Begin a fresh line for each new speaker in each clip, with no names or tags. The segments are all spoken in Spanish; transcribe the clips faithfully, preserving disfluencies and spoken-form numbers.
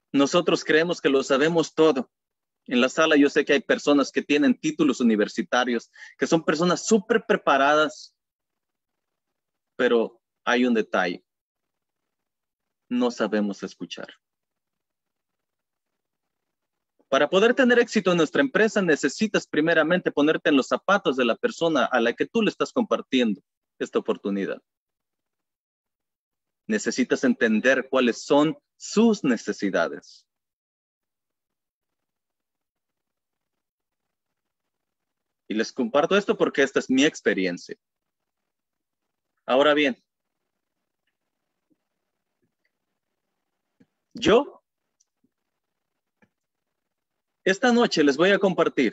Nosotros creemos que lo sabemos todo. En la sala yo sé que hay personas que tienen títulos universitarios, que son personas súper preparadas, pero hay un detalle. No sabemos escuchar. Para poder tener éxito en nuestra empresa, necesitas primeramente ponerte en los zapatos de la persona a la que tú le estás compartiendo esta oportunidad. Necesitas entender cuáles son sus necesidades. Y les comparto esto porque esta es mi experiencia. Ahora bien, yo esta noche les voy a compartir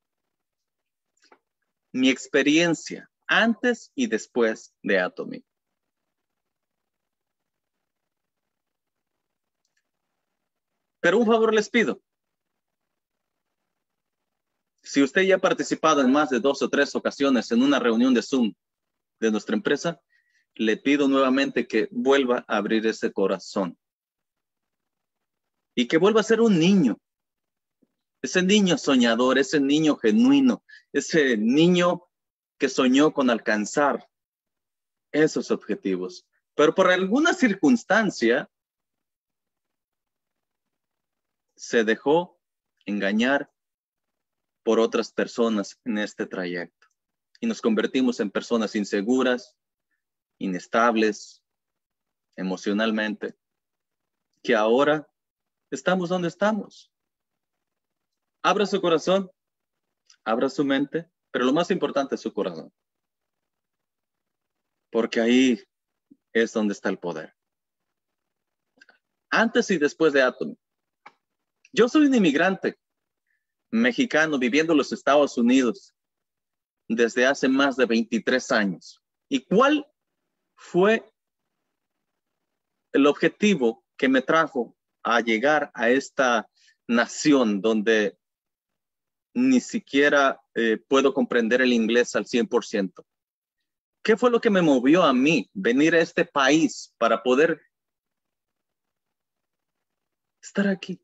mi experiencia antes y después de Atomy. Pero un favor les pido. Si usted ya ha participado en más de dos o tres ocasiones en una reunión de Zoom de nuestra empresa, le pido nuevamente que vuelva a abrir ese corazón. Y que vuelva a ser un niño. Ese niño soñador, ese niño genuino, ese niño que soñó con alcanzar esos objetivos. Pero por alguna circunstancia se dejó engañar por otras personas en este trayecto. Y nos convertimos en personas inseguras, inestables, emocionalmente, que ahora estamos donde estamos. Abra su corazón, abra su mente, pero lo más importante es su corazón. Porque ahí es donde está el poder. Antes y después de Atomy. Yo soy un inmigrante mexicano viviendo en los Estados Unidos desde hace más de veintitrés años. ¿Y cuál fue el objetivo que me trajo a llegar a esta nación donde ni siquiera eh, puedo comprender el inglés al cien por ciento? ¿Qué fue lo que me movió a mí venir a este país para poder estar aquí?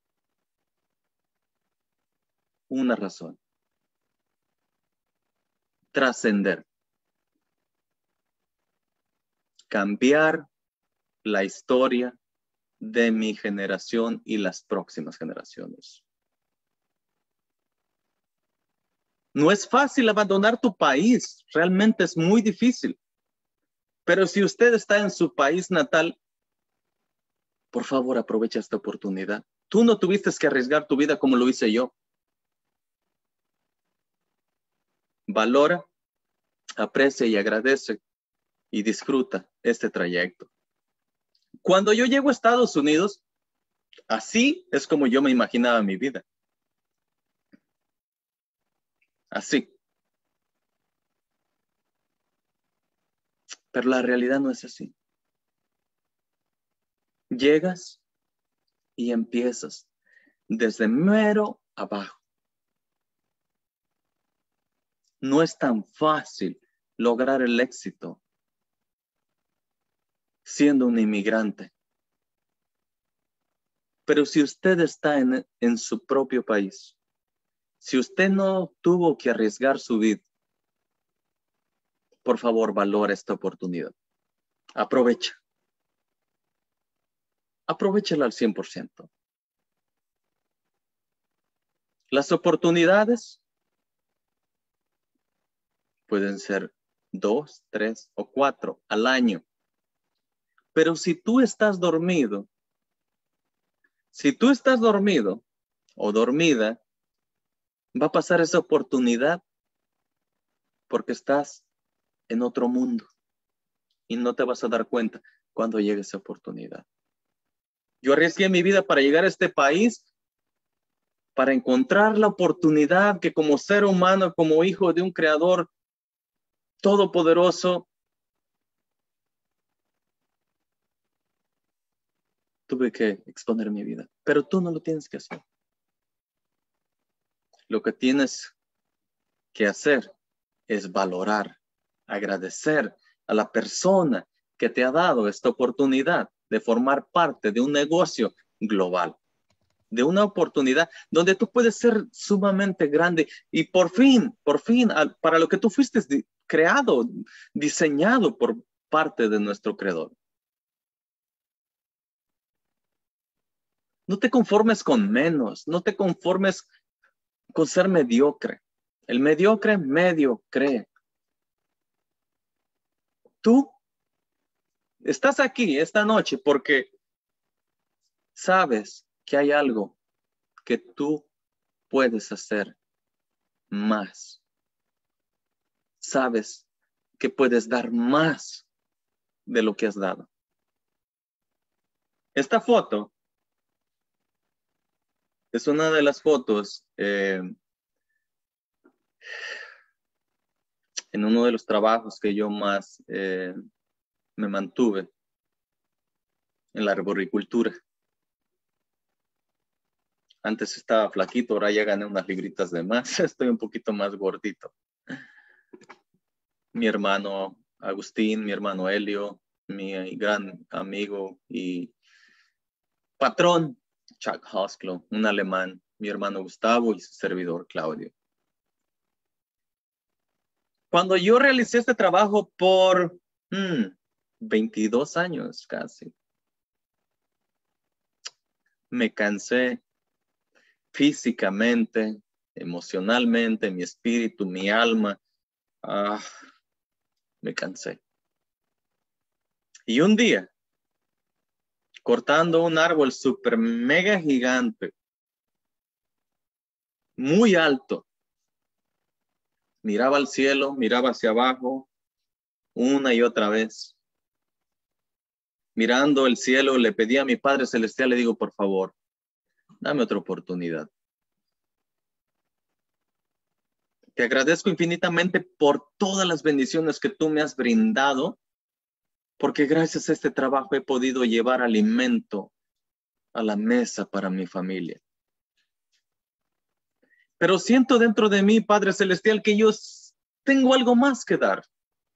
Una razón. Trascender. Cambiar la historia de mi generación y las próximas generaciones. No es fácil abandonar tu país, realmente es muy difícil. Pero si usted está en su país natal, por favor aprovecha esta oportunidad. Tú no tuviste que arriesgar tu vida como lo hice yo. Valora, aprecia y agradece y disfruta este trayecto. Cuando yo llego a Estados Unidos, así es como yo me imaginaba mi vida. Así. Pero la realidad no es así. Llegas y empiezas desde mero abajo. No es tan fácil lograr el éxito siendo un inmigrante. Pero si usted está en, en su propio país, si usted no tuvo que arriesgar su vida, por favor, valora esta oportunidad. Aprovecha. Aprovechala al cien por ciento. Las oportunidades pueden ser dos, tres o cuatro al año. Pero si tú estás dormido, si tú estás dormido o dormida, va a pasar esa oportunidad porque estás en otro mundo y no te vas a dar cuenta cuando llegue esa oportunidad. Yo arriesgué mi vida para llegar a este país, para encontrar la oportunidad que como ser humano, como hijo de un creador todopoderoso, tuve que exponer mi vida. Pero tú no lo tienes que hacer. Lo que tienes que hacer es valorar, agradecer a la persona que te ha dado esta oportunidad de formar parte de un negocio global, de una oportunidad donde tú puedes ser sumamente grande y por fin, por fin, para lo que tú fuiste creado, diseñado por parte de nuestro Creador. No te conformes con menos, no te conformes con ser mediocre. El mediocre medio cree. Tú estás aquí esta noche porque sabes que hay algo que tú puedes hacer más. Sabes que puedes dar más de lo que has dado. Esta foto es una de las fotos eh, en uno de los trabajos que yo más eh, me mantuve en la arboricultura. Antes estaba flaquito, ahora ya gané unas libritas de más. Estoy un poquito más gordito. Mi hermano Agustín, mi hermano Helio, mi gran amigo y patrón Chuck Hosklow, un alemán, mi hermano Gustavo y su servidor Claudio. Cuando yo realicé este trabajo por hmm, veintidós años casi, me cansé físicamente, emocionalmente, mi espíritu, mi alma. Ah, me cansé. Y un día, cortando un árbol súper mega gigante, muy alto, miraba al cielo, miraba hacia abajo, una y otra vez. Mirando el cielo, le pedí a mi Padre Celestial, le digo, por favor, dame otra oportunidad. Te agradezco infinitamente por todas las bendiciones que tú me has brindado, porque gracias a este trabajo he podido llevar alimento a la mesa para mi familia. Pero siento dentro de mí, Padre Celestial, que yo tengo algo más que dar.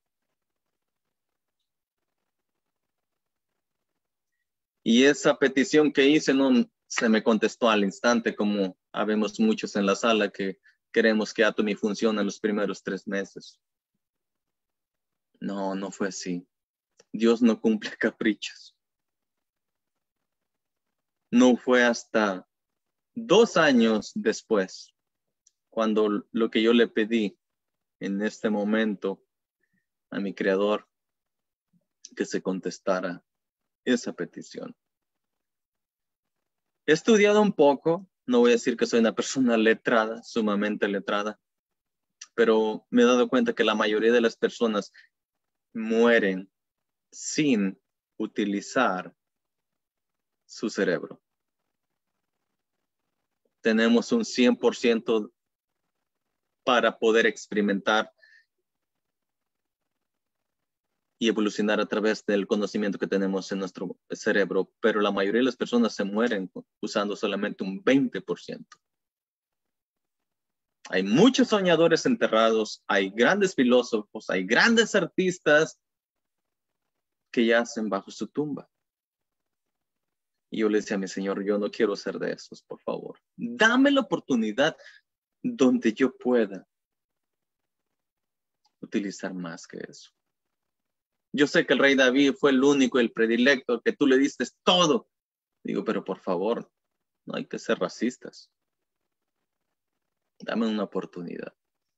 Y esa petición que hice no se me contestó al instante, como habemos muchos en la sala que queremos que Atomy funcione en los primeros tres meses. No, no fue así. Dios no cumple caprichos. No fue hasta dos años después, cuando lo que yo le pedí en este momento a mi Creador, que se contestara esa petición. He estudiado un poco, no voy a decir que soy una persona letrada, sumamente letrada, pero me he dado cuenta que la mayoría de las personas mueren sin utilizar su cerebro. Tenemos un cien por ciento para poder experimentar y evolucionar a través del conocimiento que tenemos en nuestro cerebro, pero la mayoría de las personas se mueren usando solamente un veinte por ciento. Hay muchos soñadores enterrados, hay grandes filósofos, hay grandes artistas que yacen bajo su tumba. Y yo le decía a mi Señor, yo no quiero ser de esos, por favor. Dame la oportunidad donde yo pueda utilizar más que eso. Yo sé que el rey David fue el único, el predilecto, que tú le diste todo. Digo, pero por favor, no hay que ser racistas. Dame una oportunidad.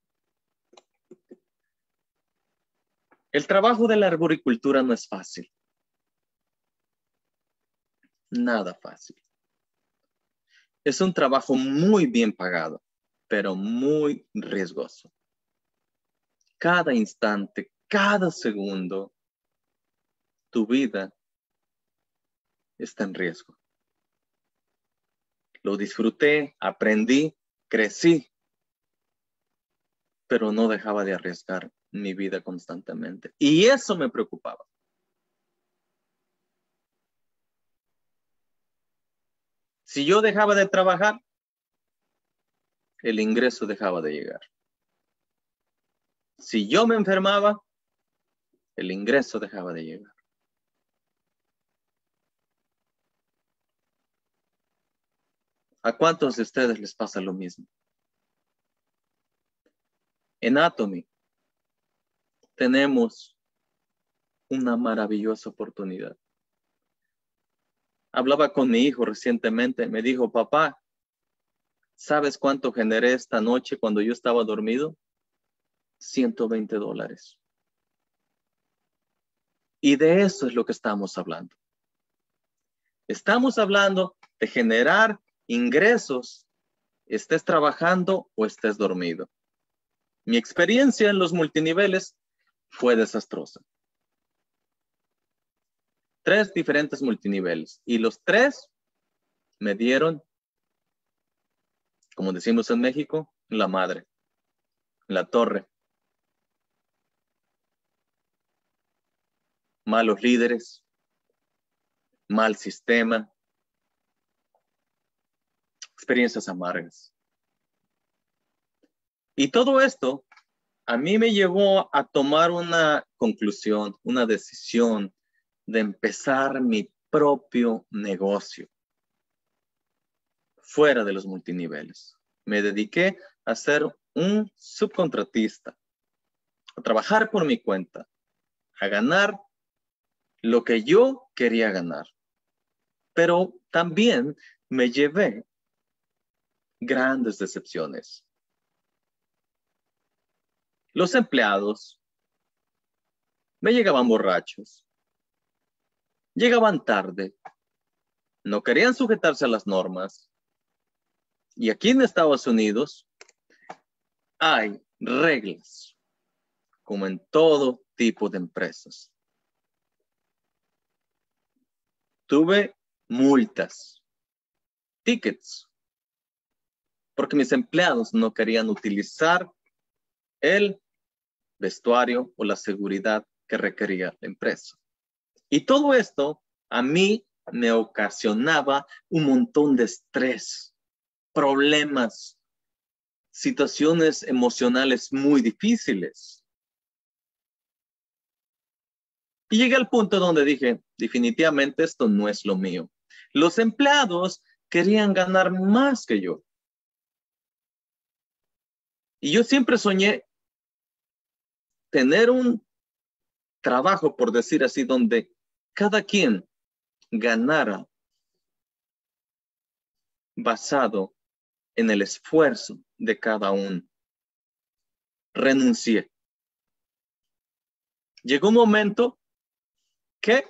El trabajo de la arboricultura no es fácil. Nada fácil. Es un trabajo muy bien pagado, pero muy riesgoso. Cada instante, cada segundo, tu vida está en riesgo. Lo disfruté, aprendí, crecí, pero no dejaba de arriesgar mi vida constantemente. Y eso me preocupaba. Si yo dejaba de trabajar, el ingreso dejaba de llegar. Si yo me enfermaba, el ingreso dejaba de llegar. ¿A cuántos de ustedes les pasa lo mismo? En Atomy tenemos una maravillosa oportunidad. Hablaba con mi hijo recientemente, me dijo, papá, ¿sabes cuánto generé esta noche cuando yo estaba dormido? ciento veinte dólares. Y de eso es lo que estamos hablando. Estamos hablando de generar ingresos, estés trabajando o estés dormido. Mi experiencia en los multiniveles fue desastrosa. Tres diferentes multiniveles y los tres me dieron, como decimos en México, la madre, la torre. Malos líderes, mal sistema, experiencias amargas. Y todo esto a mí me llevó a tomar una conclusión, una decisión de empezar mi propio negocio fuera de los multiniveles. Me dediqué a ser un subcontratista, a trabajar por mi cuenta, a ganar lo que yo quería ganar. Pero también me llevé grandes decepciones. Los empleados me llegaban borrachos, llegaban tarde, no querían sujetarse a las normas. Y aquí en Estados Unidos hay reglas, como en todo tipo de empresas. Tuve multas, tickets, porque mis empleados no querían utilizar el vestuario o la seguridad que requería la empresa. Y todo esto a mí me ocasionaba un montón de estrés, problemas, situaciones emocionales muy difíciles. Y llegué al punto donde dije, definitivamente esto no es lo mío. Los empleados querían ganar más que yo. Y yo siempre soñé tener un trabajo, por decir así, donde cada quien ganara basado en el esfuerzo de cada uno. Renuncié. Llegó un momento que,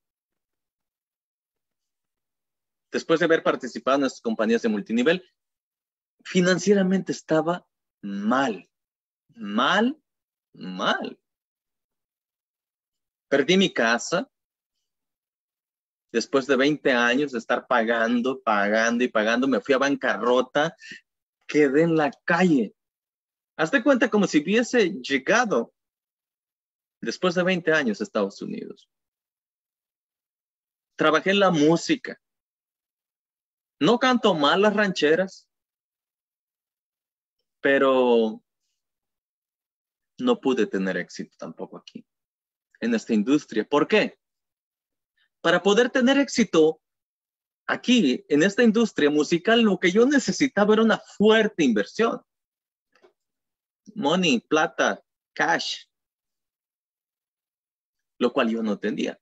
después de haber participado en estas compañías de multinivel, financieramente estaba mal, mal, mal. Perdí mi casa. Después de veinte años de estar pagando, pagando y pagando, me fui a bancarrota, quedé en la calle. Hazte cuenta como si hubiese llegado después de veinte años a Estados Unidos. Trabajé en la música. No canto mal las rancheras, pero no pude tener éxito tampoco aquí, en esta industria. ¿Por qué? Para poder tener éxito aquí, en esta industria musical, lo que yo necesitaba era una fuerte inversión. Money, plata, cash, lo cual yo no tenía.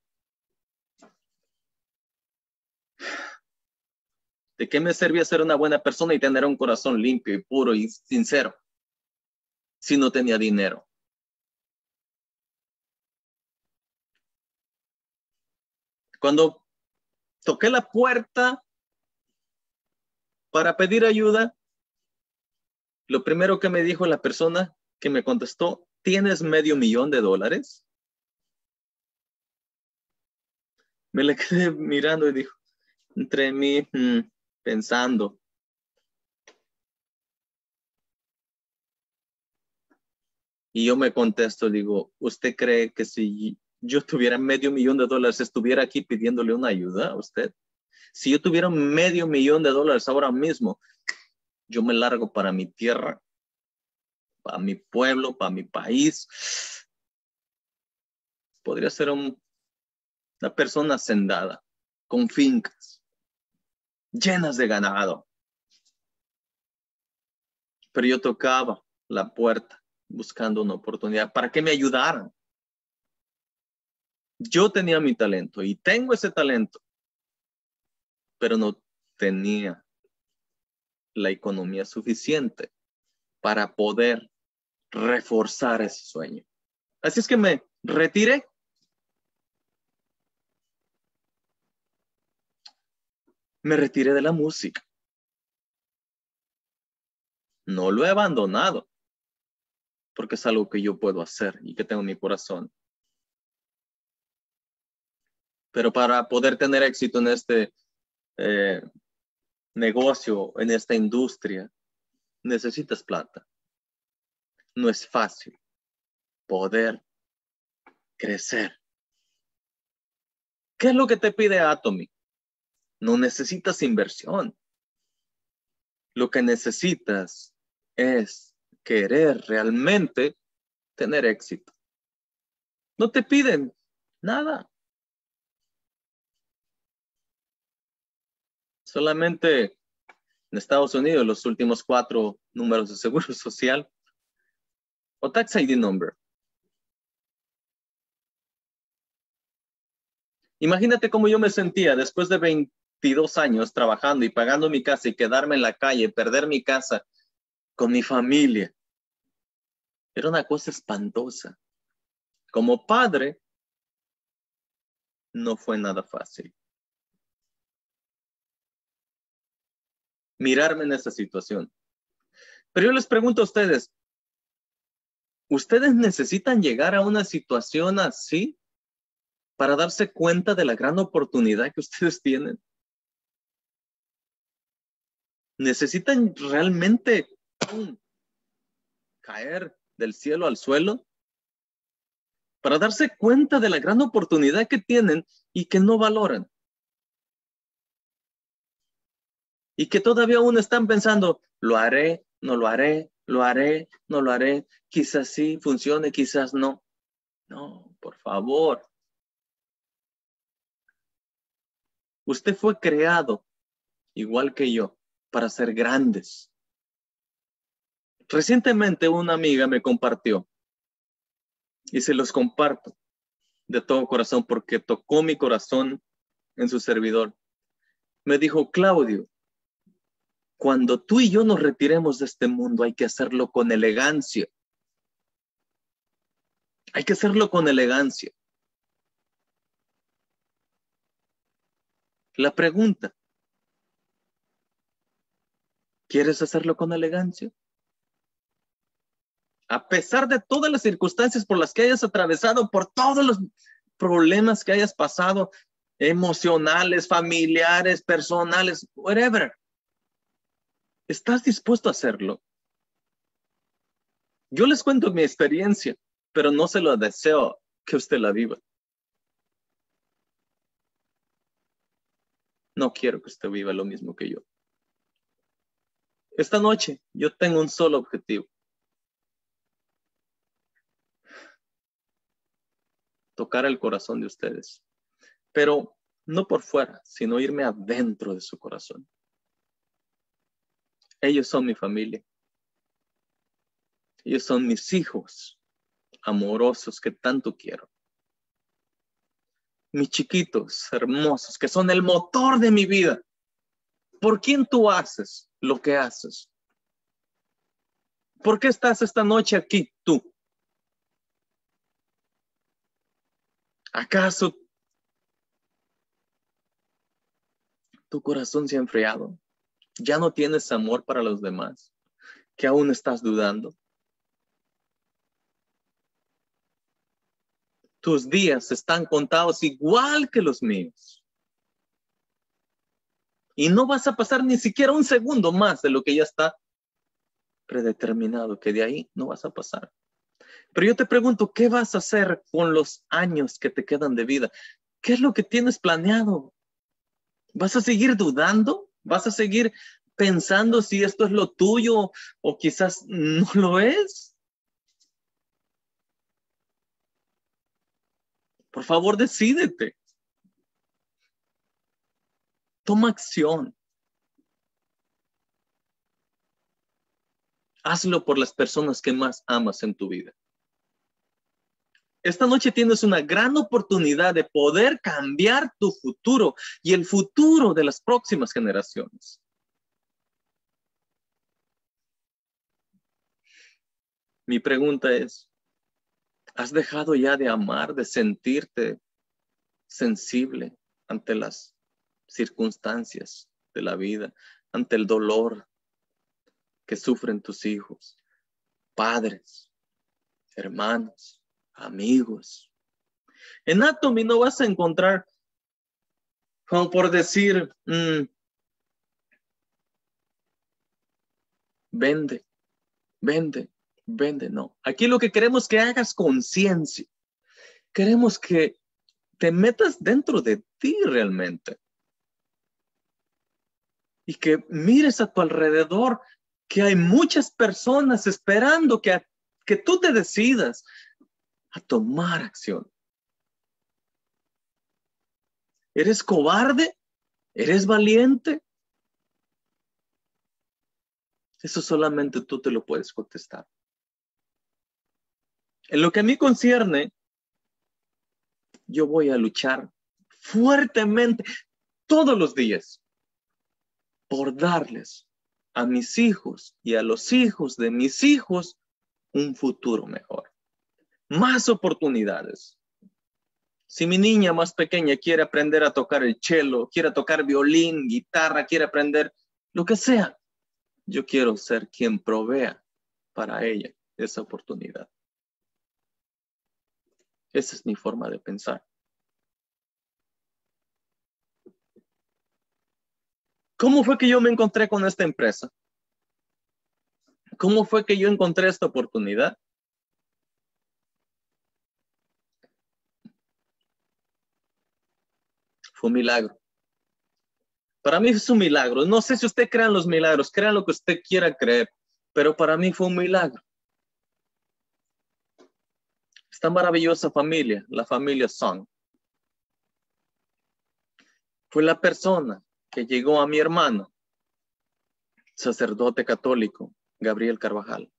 ¿De qué me servía ser una buena persona y tener un corazón limpio y puro y sincero si no tenía dinero? Cuando toqué la puerta para pedir ayuda, lo primero que me dijo la persona que me contestó, ¿tienes medio millón de dólares? Me le quedé mirando y dijo, entre mí, hmm, pensando. Y yo me contesto, digo, ¿usted cree que si yo tuviera medio millón de dólares estuviera aquí pidiéndole una ayuda a usted? Si yo tuviera medio millón de dólares ahora mismo, yo me largo para mi tierra, para mi pueblo, para mi país. Podría ser un, una persona hacendada, con fincas, llenas de ganado, Pero yo tocaba la puerta buscando una oportunidad para que me ayudaran. Yo tenía mi talento y tengo ese talento, pero no tenía la economía suficiente para poder reforzar ese sueño. Así es que me retiré. Me retiré de la música. No lo he abandonado, porque es algo que yo puedo hacer y que tengo en mi corazón. Pero para poder tener éxito en este eh, negocio, en esta industria, necesitas plata. No es fácil poder crecer. ¿Qué es lo que te pide Atomy? No necesitas inversión. Lo que necesitas es querer realmente tener éxito. No te piden nada. Solamente en Estados Unidos los últimos cuatro números de seguro social o tax I D number. Imagínate cómo yo me sentía después de veintidós años trabajando y pagando mi casa y quedarme en la calle, perder mi casa con mi familia. Era una cosa espantosa. Como padre, no fue nada fácil. Mirarme en esa situación. Pero yo les pregunto a ustedes, ¿ustedes necesitan llegar a una situación así para darse cuenta de la gran oportunidad que ustedes tienen? ¿Necesitan realmente ¡pum!, caer del cielo al suelo para darse cuenta de la gran oportunidad que tienen y que no valoran? Y que todavía aún están pensando, lo haré, no lo haré, lo haré, no lo haré, quizás sí funcione, quizás no. No, por favor. Usted fue creado, igual que yo, para ser grandes. Recientemente una amiga me compartió, y se los comparto de todo corazón porque tocó mi corazón en su servidor. Me dijo, Claudio, cuando tú y yo nos retiremos de este mundo hay que hacerlo con elegancia. Hay que hacerlo con elegancia. La pregunta, ¿quieres hacerlo con elegancia? A pesar de todas las circunstancias por las que hayas atravesado, por todos los problemas que hayas pasado, emocionales, familiares, personales, whatever, ¿estás dispuesto a hacerlo? Yo les cuento mi experiencia, pero no se lo deseo que usted la viva. No quiero que usted viva lo mismo que yo. Esta noche yo tengo un solo objetivo. Tocar el corazón de ustedes. Pero no por fuera, sino irme adentro de su corazón. Ellos son mi familia. Ellos son mis hijos amorosos que tanto quiero. Mis chiquitos hermosos que son el motor de mi vida. ¿Por quién tú haces lo que haces? ¿Por qué estás esta noche aquí tú? ¿Acaso tu corazón se ha enfriado? ¿Ya no tienes amor para los demás? ¿Que aún estás dudando? Tus días están contados igual que los míos. Y no vas a pasar ni siquiera un segundo más de lo que ya está predeterminado, que de ahí no vas a pasar. Pero yo te pregunto, ¿qué vas a hacer con los años que te quedan de vida? ¿Qué es lo que tienes planeado? ¿Vas a seguir dudando? ¿Vas a seguir pensando si esto es lo tuyo o quizás no lo es? Por favor, decídete. Toma acción. Hazlo por las personas que más amas en tu vida. Esta noche tienes una gran oportunidad de poder cambiar tu futuro y el futuro de las próximas generaciones. Mi pregunta es, ¿has dejado ya de amar, de sentirte sensible ante las circunstancias de la vida, ante el dolor que sufren tus hijos, padres, hermanos, amigos? En Atomy no vas a encontrar, como por decir, mmm, vende, vende, vende. No, aquí lo que queremos es que hagas conciencia. Queremos que te metas dentro de ti realmente. Y que mires a tu alrededor que hay muchas personas esperando que, que tú te decidas a tomar acción. ¿Eres cobarde? ¿Eres valiente? Eso solamente tú te lo puedes contestar. En lo que a mí concierne, yo voy a luchar fuertemente todos los días por darles a mis hijos y a los hijos de mis hijos un futuro mejor. Más oportunidades. Si mi niña más pequeña quiere aprender a tocar el cello, quiere tocar violín, guitarra, quiere aprender lo que sea, yo quiero ser quien provea para ella esa oportunidad. Esa es mi forma de pensar. ¿Cómo fue que yo me encontré con esta empresa? ¿Cómo fue que yo encontré esta oportunidad? Fue un milagro. Para mí es un milagro. No sé si usted cree en los milagros, crea lo que usted quiera creer, pero para mí fue un milagro. Esta maravillosa familia, la familia Song, fue la persona que llegó a mi hermano, sacerdote católico, Gabriel Carvajal,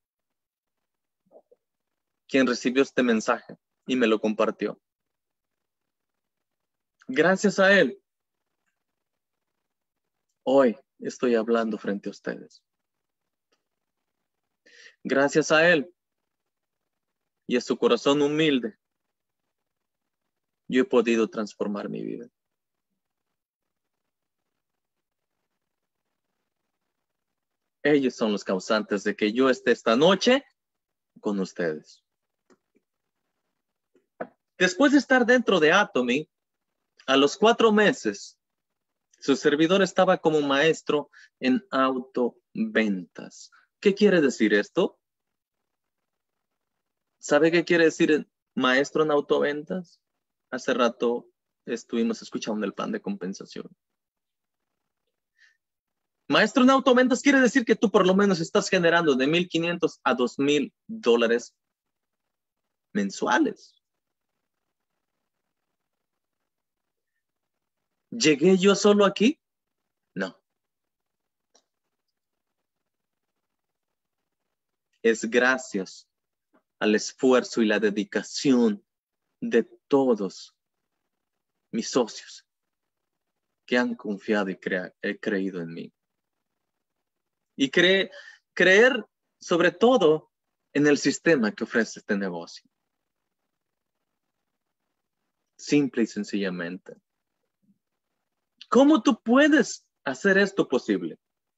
quien recibió este mensaje y me lo compartió. Gracias a él, hoy estoy hablando frente a ustedes. Gracias a él y a su corazón humilde, yo he podido transformar mi vida. Ellos son los causantes de que yo esté esta noche con ustedes. Después de estar dentro de Atomy, a los cuatro meses, su servidor estaba como maestro en autoventas. ¿Qué quiere decir esto? ¿Sabe qué quiere decir maestro en autoventas? Hace rato estuvimos escuchando el plan de compensación. Maestro en autoventas quiere decir que tú por lo menos estás generando de mil quinientos a dos mil dólares mensuales. ¿Llegué yo solo aquí? No. Es gracias al esfuerzo y la dedicación de todos mis socios que han confiado y crea, he creído en mí. Y cre, creer sobre todo en el sistema que ofrece este negocio. Simple y sencillamente. ¿Cómo tú puedes hacer esto posible?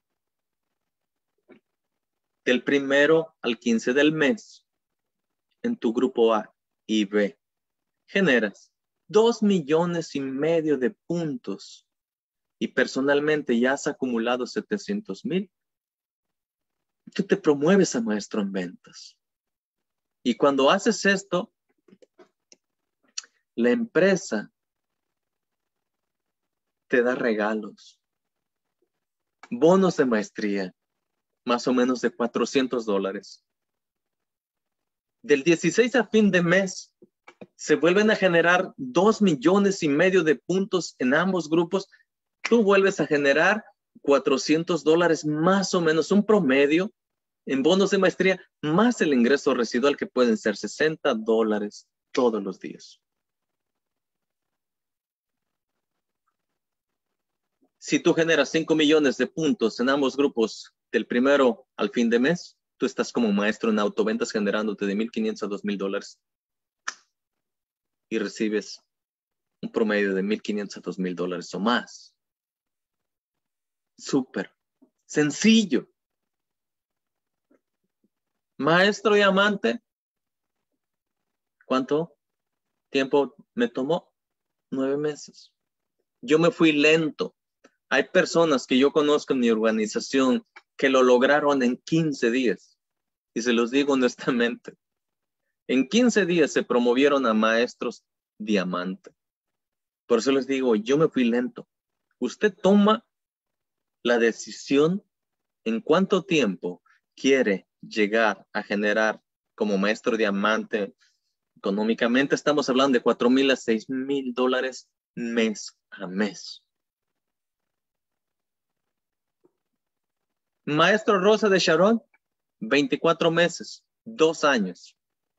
Del primero al quince del mes, en tu grupo A y B, generas dos millones y medio de puntos y personalmente ya has acumulado setecientos mil. Tú te promueves a maestro en ventas. Y cuando haces esto, la empresa te da regalos, bonos de maestría, más o menos de cuatrocientos dólares. Del dieciséis a fin de mes, se vuelven a generar dos millones y medio de puntos en ambos grupos. Tú vuelves a generar cuatrocientos dólares, más o menos un promedio en bonos de maestría, más el ingreso residual que pueden ser sesenta dólares todos los días. Si tú generas cinco millones de puntos en ambos grupos del primero al fin de mes, tú estás como maestro en autoventas generándote de mil quinientos a dos mil dólares y recibes un promedio de mil quinientos a dos mil dólares o más. Súper sencillo. Maestro diamante, ¿cuánto tiempo me tomó? Nueve meses. Yo me fui lento. Hay personas que yo conozco en mi organización que lo lograron en quince días. Y se los digo honestamente. En quince días se promovieron a maestros diamante. Por eso les digo, yo me fui lento. Usted toma la decisión en cuánto tiempo quiere llegar a generar como maestro diamante. Económicamente estamos hablando de cuatro mil a seis mil dólares mes a mes. Maestro Rosa de Sharon, veinticuatro meses, dos años.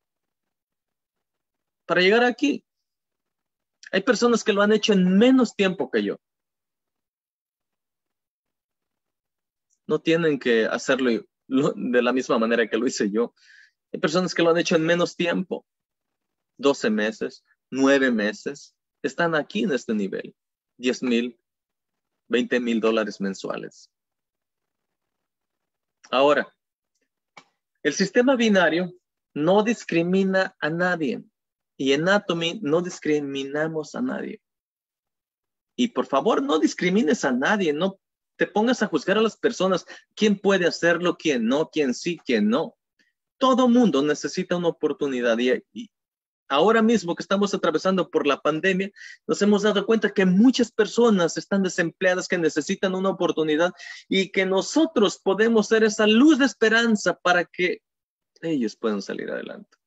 Para llegar aquí, hay personas que lo han hecho en menos tiempo que yo. No tienen que hacerlo de la misma manera que lo hice yo. Hay personas que lo han hecho en menos tiempo. doce meses, nueve meses. Están aquí en este nivel. diez mil, veinte mil dólares mensuales. Ahora, el sistema binario no discrimina a nadie. Y en Atomy no discriminamos a nadie. Y por favor, no discrimines a nadie. No te pongas a juzgar a las personas. ¿Quién puede hacerlo? ¿Quién no? ¿Quién sí? ¿Quién no? Todo mundo necesita una oportunidad. Y, y ahora mismo que estamos atravesando por la pandemia, nos hemos dado cuenta que muchas personas están desempleadas, que necesitan una oportunidad y que nosotros podemos ser esa luz de esperanza para que ellos puedan salir adelante.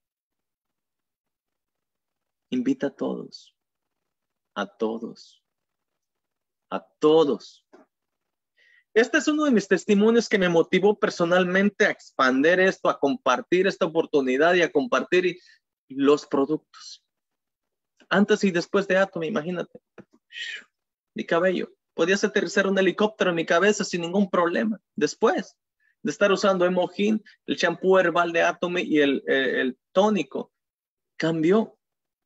Invita a todos, a todos, a todos. Este es uno de mis testimonios que me motivó personalmente a expandir esto, a compartir esta oportunidad y a compartir los productos. Antes y después de Atomy, imagínate. Mi cabello. Podías aterrizar un helicóptero en mi cabeza sin ningún problema. Después de estar usando Emojin, el champú herbal de Atomy y el, el, el tónico, cambió.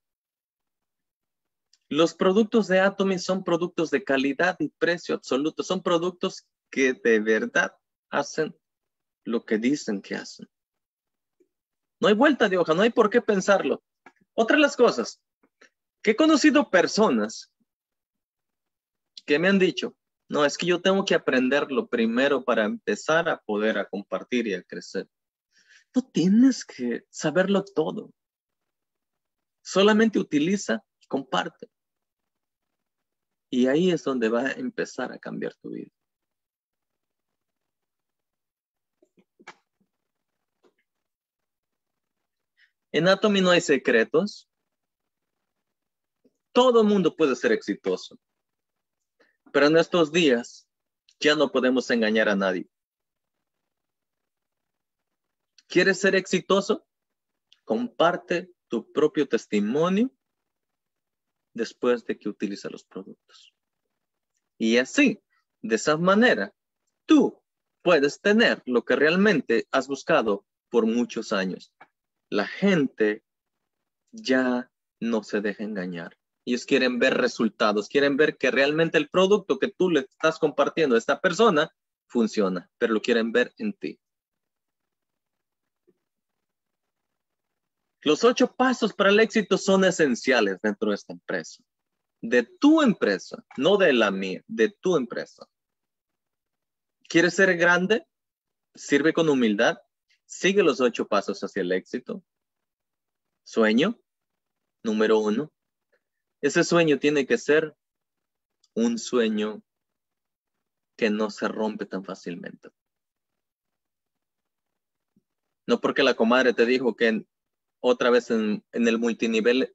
Los productos de Atomy son productos de calidad y precio absoluto. Son productos que de verdad hacen lo que dicen que hacen. No hay vuelta de hoja, no hay por qué pensarlo. Otra de las cosas, que he conocido personas que me han dicho, no, es que yo tengo que aprenderlo primero para empezar a poder a compartir y a crecer. No tienes que saberlo todo. Solamente utiliza y comparte. Y ahí es donde va a empezar a cambiar tu vida. En Atomy no hay secretos. Todo el mundo puede ser exitoso. Pero en estos días ya no podemos engañar a nadie. ¿Quieres ser exitoso? Comparte tu propio testimonio después de que utiliza los productos. Y así, de esa manera, tú puedes tener lo que realmente has buscado por muchos años. La gente ya no se deja engañar. Ellos quieren ver resultados, quieren ver que realmente el producto que tú le estás compartiendo a esta persona funciona, pero lo quieren ver en ti. Los ocho pasos para el éxito son esenciales dentro de esta empresa. De tu empresa, no de la mía, de tu empresa. ¿Quieres ser grande? Sirve con humildad. Sigue los ocho pasos hacia el éxito. Sueño, número uno. Ese sueño tiene que ser un sueño que no se rompe tan fácilmente. No porque la comadre te dijo que en, otra vez en, en el multinivel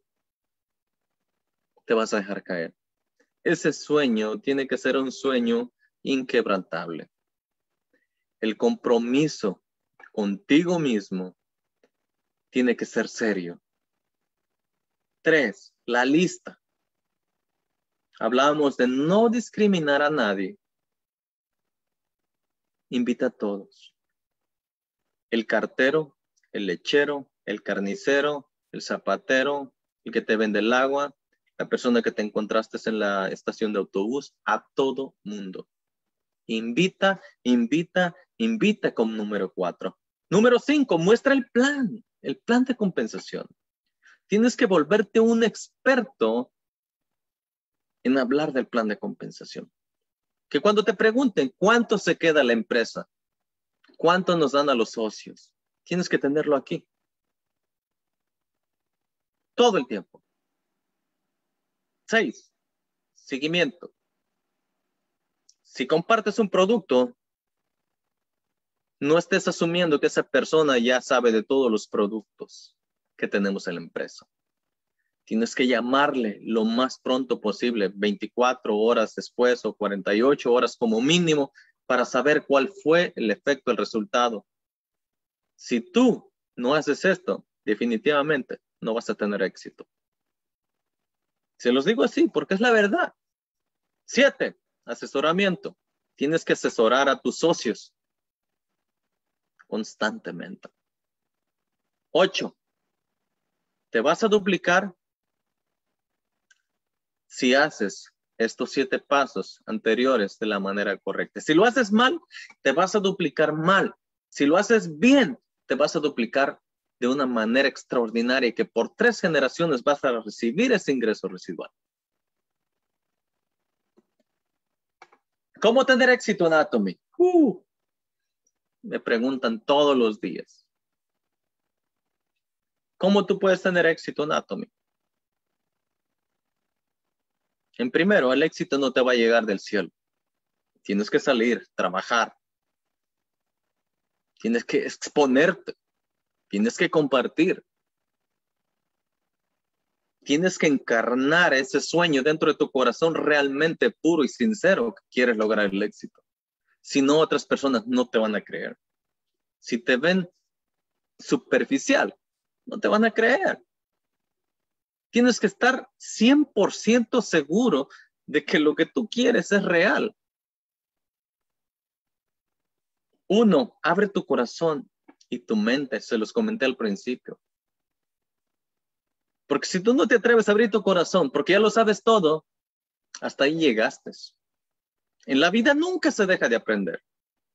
te vas a dejar caer. Ese sueño tiene que ser un sueño inquebrantable. El compromiso contigo mismo tiene que ser serio. Tres, la lista. Hablábamos de no discriminar a nadie. Invita a todos. El cartero, el lechero, el carnicero, el zapatero, el que te vende el agua, la persona que te encontraste en la estación de autobús, a todo mundo. Invita, invita, invita como número cuatro. Número cinco, muestra el plan, el plan de compensación. Tienes que volverte un experto en hablar del plan de compensación. Que cuando te pregunten cuánto se queda la empresa, cuánto nos dan a los socios, tienes que tenerlo aquí. Todo el tiempo. Seis, seguimiento. Si compartes un producto, no estés asumiendo que esa persona ya sabe de todos los productos que tenemos en la empresa. Tienes que llamarle lo más pronto posible, veinticuatro horas después o cuarenta y ocho horas como mínimo, para saber cuál fue el efecto, el resultado. Si tú no haces esto, definitivamente no vas a tener éxito. Se los digo así porque es la verdad. Siete, asesoramiento. Tienes que asesorar a tus socios constantemente. Ocho, te vas a duplicar si haces estos siete pasos anteriores de la manera correcta. Si lo haces mal, te vas a duplicar mal. Si lo haces bien, te vas a duplicar de una manera extraordinaria y que por tres generaciones vas a recibir ese ingreso residual. ¿Cómo tener éxito en Atomy? Uh, me preguntan todos los días. ¿Cómo tú puedes tener éxito en Atomy? En primero, el éxito no te va a llegar del cielo. Tienes que salir, trabajar. Tienes que exponerte. Tienes que compartir. Tienes que encarnar ese sueño dentro de tu corazón realmente puro y sincero que quieres lograr el éxito. Si no, otras personas no te van a creer. Si te ven superficial, no te van a creer. Tienes que estar cien por ciento seguro de que lo que tú quieres es real. Uno, abre tu corazón y tu mente. Se los comenté al principio. Porque si tú no te atreves a abrir tu corazón, porque ya lo sabes todo, hasta ahí llegaste. En la vida nunca se deja de aprender.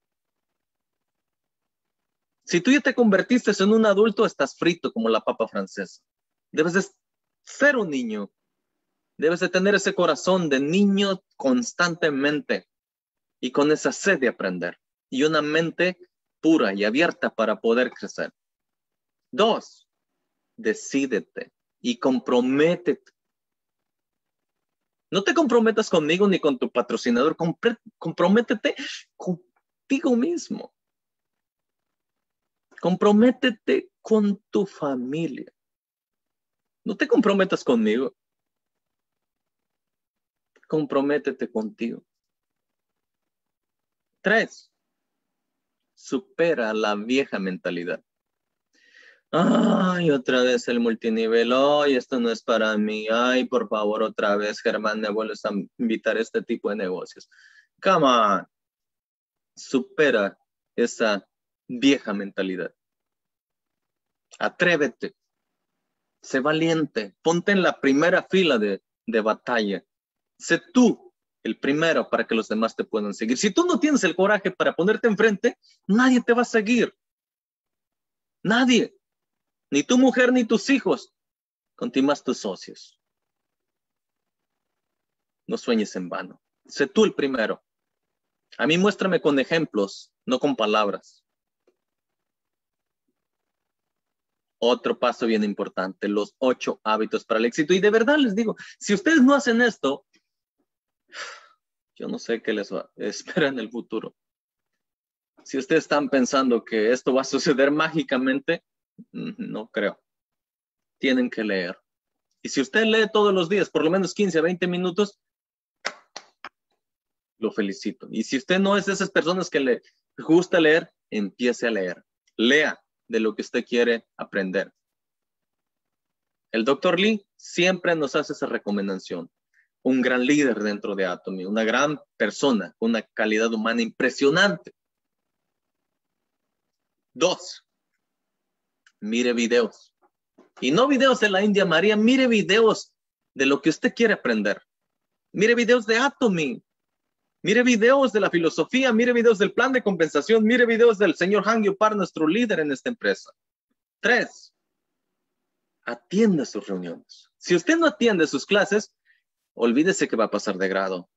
Si tú ya te convertiste en un adulto, estás frito como la papa francesa. Debes de ser un niño. Debes de tener ese corazón de niño constantemente y con esa sed de aprender y una mente pura y abierta para poder crecer. Dos, decídete y comprométete. No te comprometas conmigo ni con tu patrocinador, comprométete contigo mismo. Comprométete con tu familia. No te comprometas conmigo. Comprométete contigo. Tres, supera la vieja mentalidad. Ay, otra vez el multinivel. Ay, esto no es para mí. Ay, por favor, otra vez, Germán, me vuelves a invitar a este tipo de negocios. Come on. Supera esa vieja mentalidad. Atrévete. Sé valiente. Ponte en la primera fila de, de batalla. Sé tú el primero para que los demás te puedan seguir. Si tú no tienes el coraje para ponerte enfrente, nadie te va a seguir. Nadie. Ni tu mujer ni tus hijos. Continúas tus socios. No sueñes en vano. Sé tú el primero. A mí muéstrame con ejemplos, no con palabras. Otro paso bien importante, los ocho hábitos para el éxito. Y de verdad les digo, si ustedes no hacen esto, yo no sé qué les va a esperar en el futuro. Si ustedes están pensando que esto va a suceder mágicamente, no creo. Tienen que leer. Y si usted lee todos los días, por lo menos quince a veinte minutos, lo felicito. Y si usted no es de esas personas que le gusta leer, empiece a leer. Lea de lo que usted quiere aprender. El doctor Lee siempre nos hace esa recomendación. Un gran líder dentro de Atomy, una gran persona, una calidad humana impresionante. Dos, mire videos. Y no videos de la India María, mire videos de lo que usted quiere aprender. Mire videos de Atomy. Mire videos de la filosofía, mire videos del plan de compensación, mire videos del señor Han Yopar, nuestro líder en esta empresa. Tres, atienda sus reuniones. Si usted no atiende sus clases, olvídese que va a pasar de grado.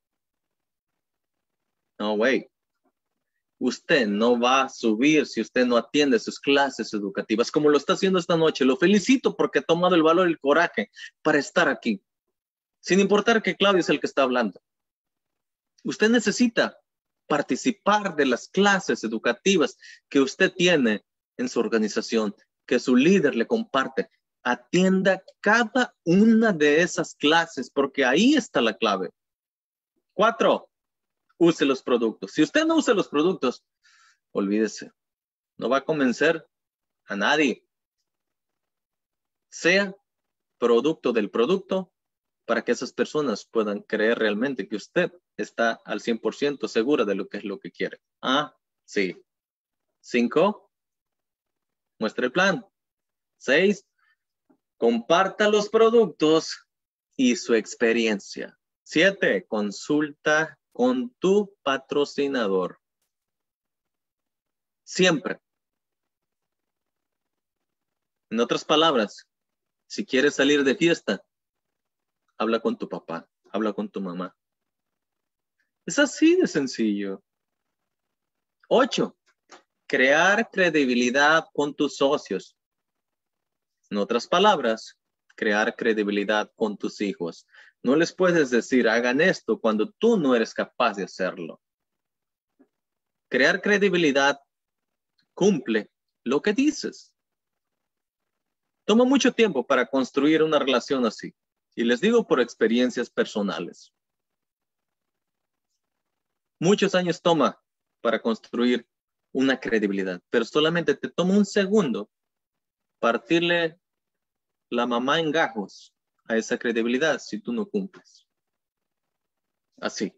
No, way. Usted no va a subir si usted no atiende sus clases educativas, como lo está haciendo esta noche. Lo felicito porque ha tomado el valor y el coraje para estar aquí, sin importar que Claudio es el que está hablando. Usted necesita participar de las clases educativas que usted tiene en su organización, que su líder le comparte. Atienda cada una de esas clases, porque ahí está la clave. Cuatro, use los productos. Si usted no usa los productos, olvídese. No va a convencer a nadie. Sea producto del producto para que esas personas puedan creer realmente que usted está al cien por ciento segura de lo que es lo que quiere. Ah, sí. Cinco, muestre el plan. Seis, comparta los productos y su experiencia. Siete, consulta con tu patrocinador. Siempre. En otras palabras, si quieres salir de fiesta, habla con tu papá, habla con tu mamá. Es así de sencillo. Ocho, crear credibilidad con tus socios. En otras palabras, crear credibilidad con tus hijos. No les puedes decir, hagan esto cuando tú no eres capaz de hacerlo. Crear credibilidad cumple lo que dices. Toma mucho tiempo para construir una relación así. Y les digo por experiencias personales. Muchos años toma para construir una credibilidad, pero solamente te toma un segundo partirle la mamá en gajos a esa credibilidad si tú no cumples. Así.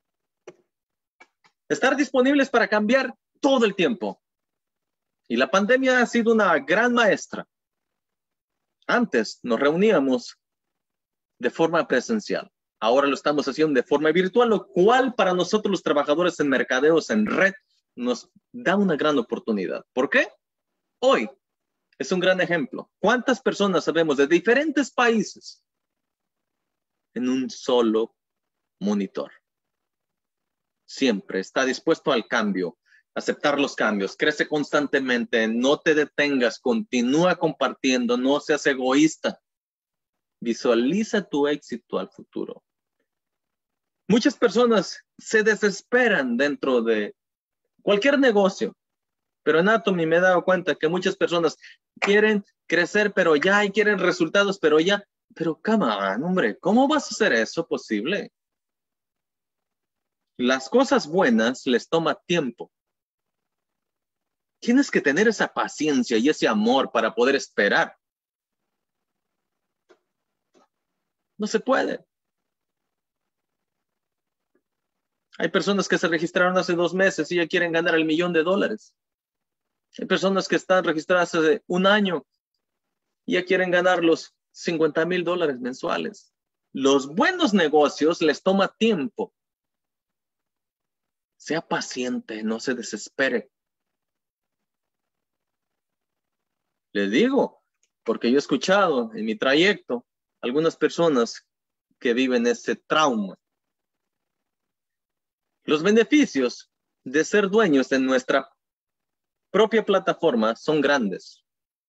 Estar disponibles para cambiar todo el tiempo. Y la pandemia ha sido una gran maestra. Antes nos reuníamos de forma presencial. Ahora lo estamos haciendo de forma virtual, lo cual para nosotros los trabajadores en mercadeos en red nos da una gran oportunidad. ¿Por qué? Hoy es un gran ejemplo. ¿Cuántas personas sabemos de diferentes países en un solo monitor? Siempre está dispuesto al cambio, aceptar los cambios, crece constantemente, no te detengas, continúa compartiendo, no seas egoísta. Visualiza tu éxito al futuro. Muchas personas se desesperan dentro de cualquier negocio, pero en Atomy me he dado cuenta que muchas personas quieren crecer, pero ya, y quieren resultados, pero ya. Pero, come on, hombre, ¿cómo vas a hacer eso posible? Las cosas buenas les toma tiempo. Tienes que tener esa paciencia y ese amor para poder esperar. No se puede. Hay personas que se registraron hace dos meses y ya quieren ganar el millón de dólares. Hay personas que están registradas hace un año y ya quieren ganar los cincuenta mil dólares mensuales. Los buenos negocios les toma tiempo. Sea paciente, no se desespere. Les digo, porque yo he escuchado en mi trayecto algunas personas que viven ese trauma. Los beneficios de ser dueños de nuestra propia plataforma son grandes.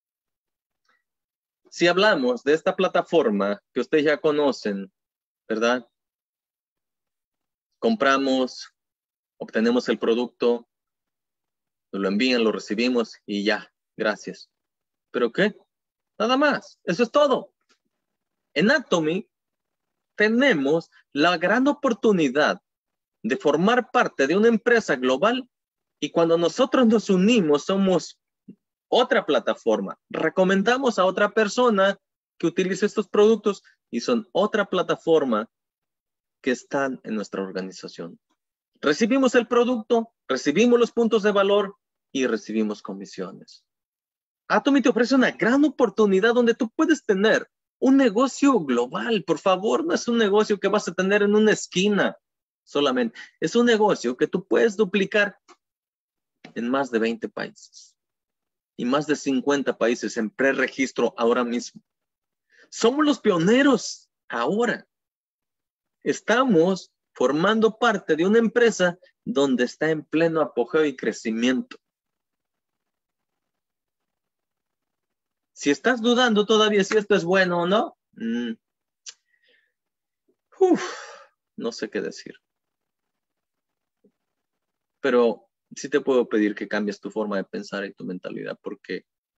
Si hablamos de esta plataforma que ustedes ya conocen, ¿verdad? Compramos, obtenemos el producto, nos lo envían, lo recibimos y ya, gracias. ¿Pero qué? Nada más, eso es todo. En Atomy tenemos la gran oportunidad de formar parte de una empresa global y cuando nosotros nos unimos somos otra plataforma. Recomendamos a otra persona que utilice estos productos y son otra plataforma que están en nuestra organización. Recibimos el producto, recibimos los puntos de valor y recibimos comisiones. Atomy te ofrece una gran oportunidad donde tú puedes tener un negocio global. Por favor, no es un negocio que vas a tener en una esquina solamente. Es un negocio que tú puedes duplicar en más de veinte países y más de cincuenta países en preregistro ahora mismo. Somos los pioneros ahora. Estamos formando parte de una empresa donde está en pleno apogeo y crecimiento. Si estás dudando todavía si esto es bueno o no, mmm, uf, no sé qué decir. Pero sí te puedo pedir que cambies tu forma de pensar y tu mentalidad, porque